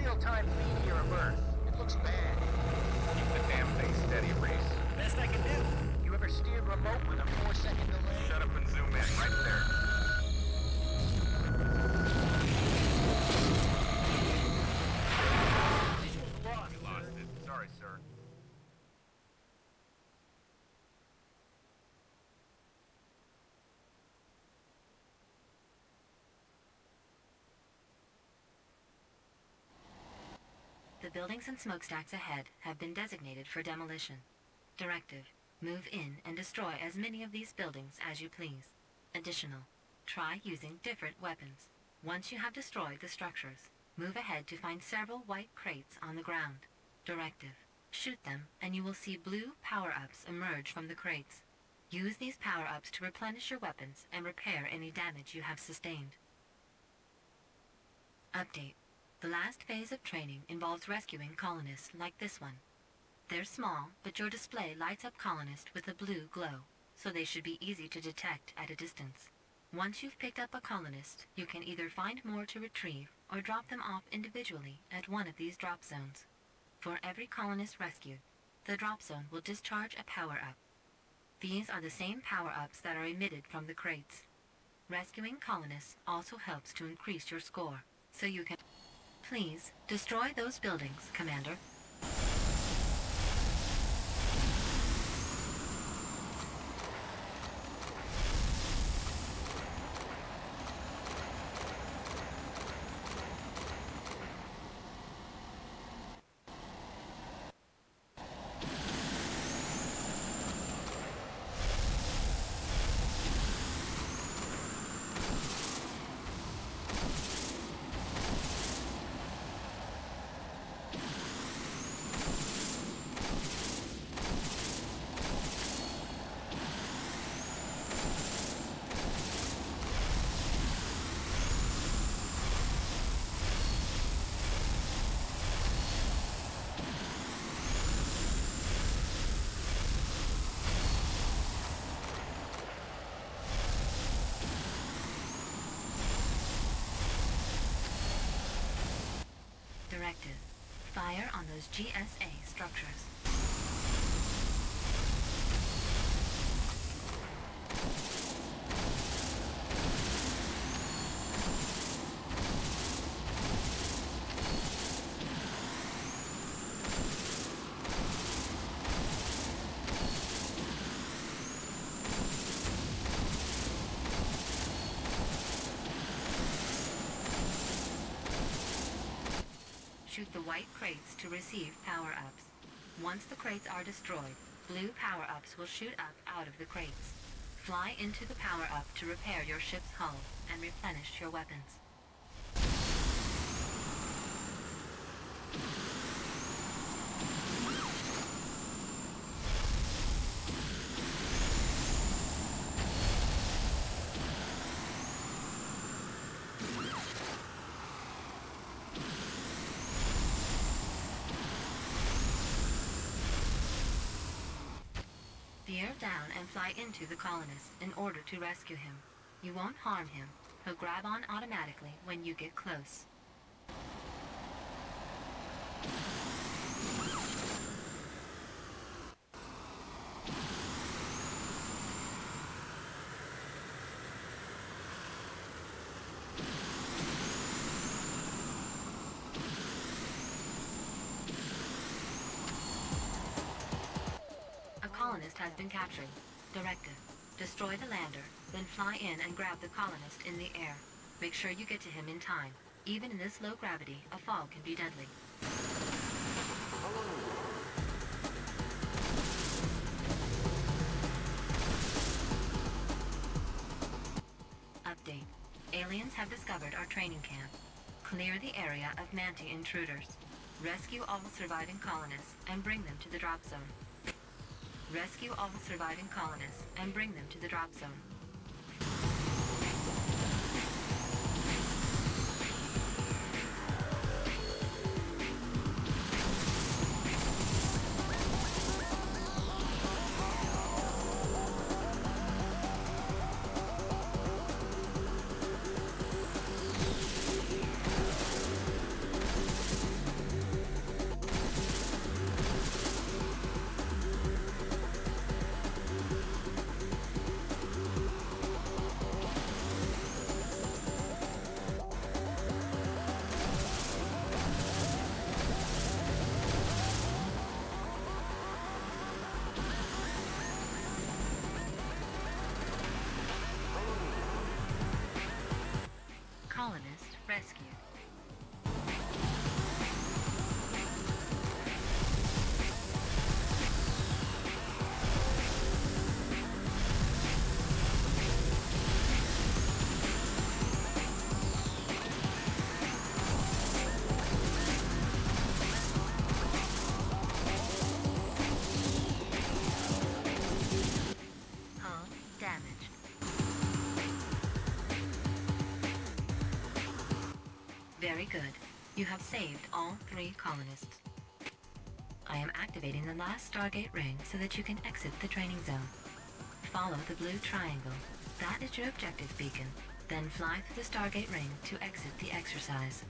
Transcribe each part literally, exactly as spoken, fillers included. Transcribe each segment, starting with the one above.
real-time meteor burst. It looks bad. Keep the damn thing steady, Reese. Best I can do. You ever steered remote with a four-second delay? Shut up and zoom in, right there. Visual's lost. We lost it. Sorry, sir. The buildings and smokestacks ahead have been designated for demolition. Directive: move in and destroy as many of these buildings as you please. Additional: try using different weapons. Once you have destroyed the structures, move ahead to find several white crates on the ground. Directive: shoot them and you will see blue power-ups emerge from the crates. Use these power-ups to replenish your weapons and repair any damage you have sustained. Update: the last phase of training involves rescuing colonists like this one. They're small, but your display lights up colonists with a blue glow, so they should be easy to detect at a distance. Once you've picked up a colonist, you can either find more to retrieve or drop them off individually at one of these drop zones. For every colonist rescued, the drop zone will discharge a power-up. These are the same power-ups that are emitted from the crates. Rescuing colonists also helps to increase your score, so you can... Please, destroy those buildings, Commander. Directive: fire on those G S A structures. Shoot the white crates to receive power-ups. Once the crates are destroyed, blue power-ups will shoot up out of the crates. Fly into the power-up to repair your ship's hull and replenish your weapons. Veer down and fly into the colonist in order to rescue him. You won't harm him. He'll grab on automatically when you get close. Colonist has been captured. Directive: destroy the lander, then fly in and grab the colonist in the air. Make sure you get to him in time. Even in this low gravity, a fall can be deadly. Update: aliens have discovered our training camp. Clear the area of Manti intruders. Rescue all surviving colonists and bring them to the drop zone. Rescue all surviving colonists and bring them to the drop zone. You have saved all three colonists. I am activating the last Stargate ring so that you can exit the training zone. Follow the blue triangle. That is your objective beacon. Then fly through the Stargate ring to exit the exercise.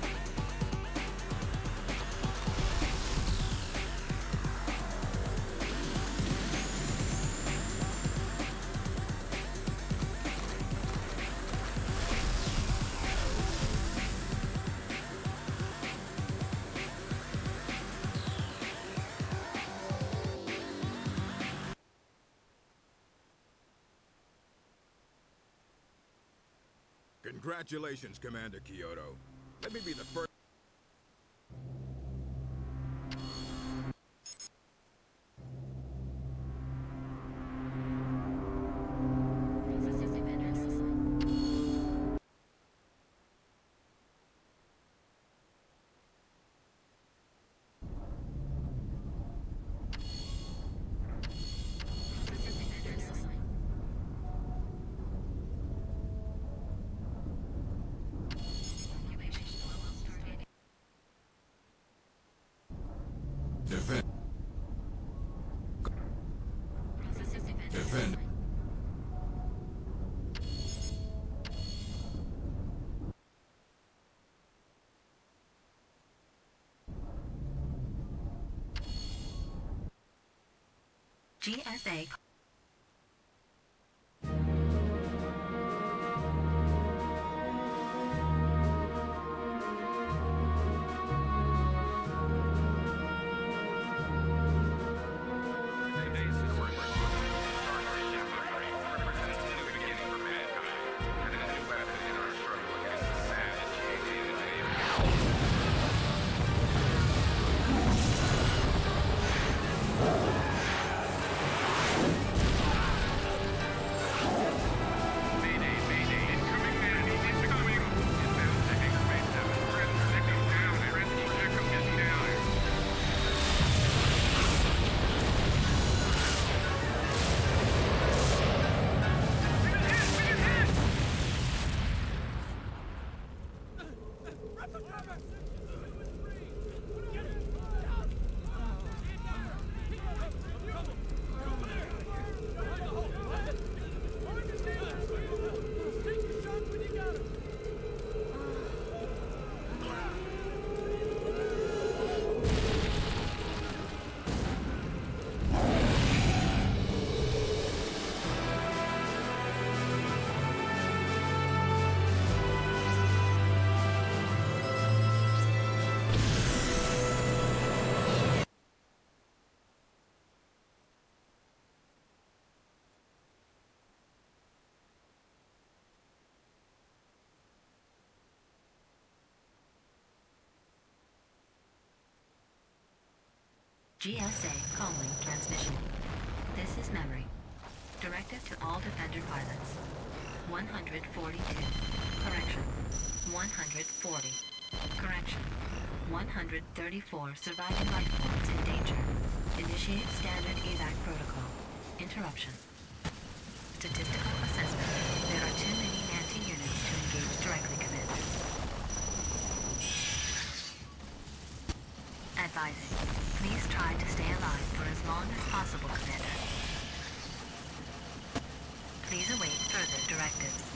Congratulations, Commander Kyoto. Let me be the first... Defend. Defend. G S A G S A calling transmission. This is memory. Directive to all Defender pilots. one hundred forty-two. Correction. one hundred forty. Correction. one hundred thirty-four surviving life forms in danger. Initiate standard evac protocol. Interruption. Statistical assessment. There are too many anti-units to engage directly, Commander. Advising. Please try to stay alive for as long as possible, Commander. Please await further directives.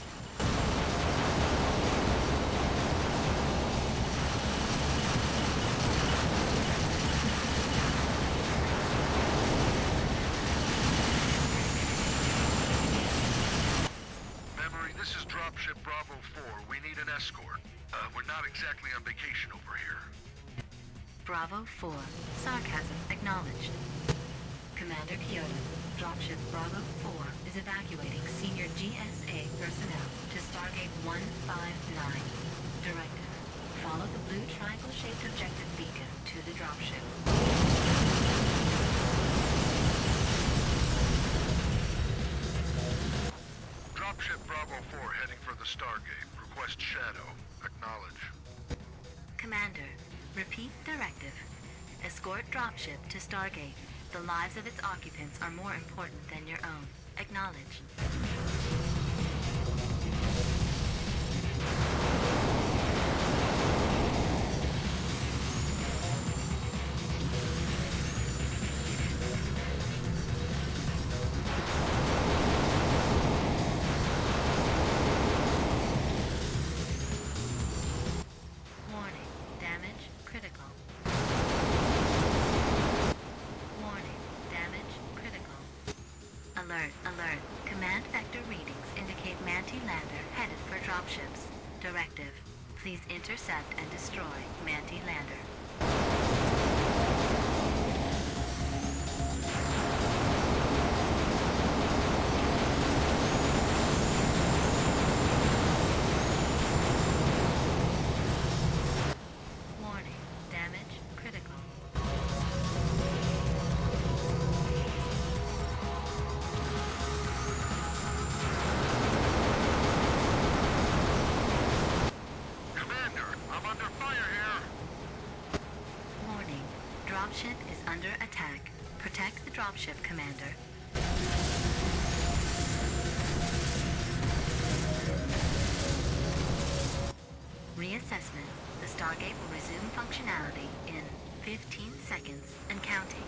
Memory, this is Dropship Bravo four. We need an escort. Uh, we're not exactly on vacation over here. Bravo four. Sarcasm acknowledged. Commander Kyoto, Dropship Bravo four is evacuating senior G S A personnel to Stargate one five nine. Directive. Follow the blue triangle-shaped objective beacon to the dropship. Dropship Bravo four heading for the Stargate. Request Shadow. Acknowledge. Commander, repeat directive. Escort dropship to Stargate. The lives of its occupants are more important than your own. Acknowledge. Alert, alert. Command vector readings indicate Manti lander headed for dropships. Directive. Please intercept and destroy Manti lander. Warning. Damage critical. Commander, I'm under fire here. Warning. Dropship is under attack. Protect the dropship, Commander. Reassessment. The Stargate will resume functionality in fifteen seconds and counting.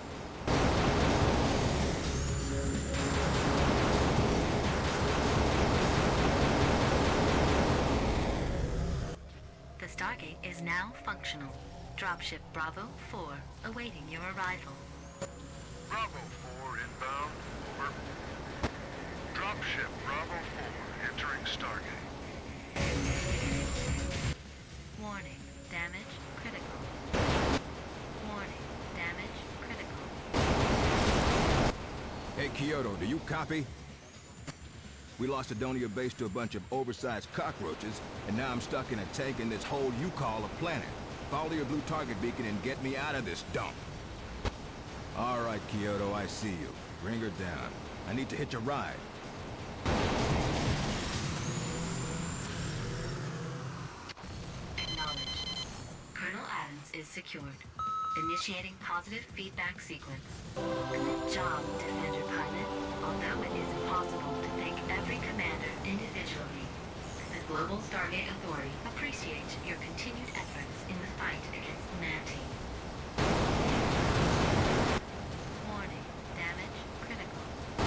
The Stargate is now functional. Dropship Bravo four awaiting your arrival. Bravo four inbound. Over. Dropship Bravo four entering Stargate. Warning. Damage critical. Warning. Damage critical. Hey, Kyoto, do you copy? We lost Adonia base to a bunch of oversized cockroaches, and now I'm stuck in a tank in this hole you call a planet. Follow your blue target beacon and get me out of this dump. All right, Kyoto, I see you. Bring her down. I need to hitch a ride. Acknowledged. Colonel Adams is secured. Initiating positive feedback sequence. Good job, Defender Pilot. Although it is impossible to thank every commander individually, the Global Stargate Authority appreciates your continued efforts in the fight against Manti. Warning. Damage critical.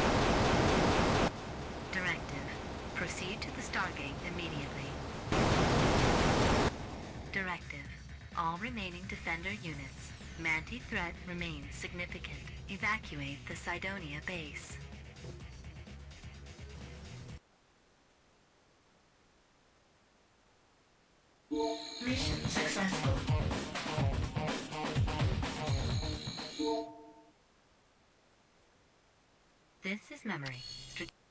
Directive. Proceed to the Stargate immediately. Directive. All remaining Defender units. Manti threat remains significant. Evacuate the Cydonia base. Mission successful. This is memory. Strate-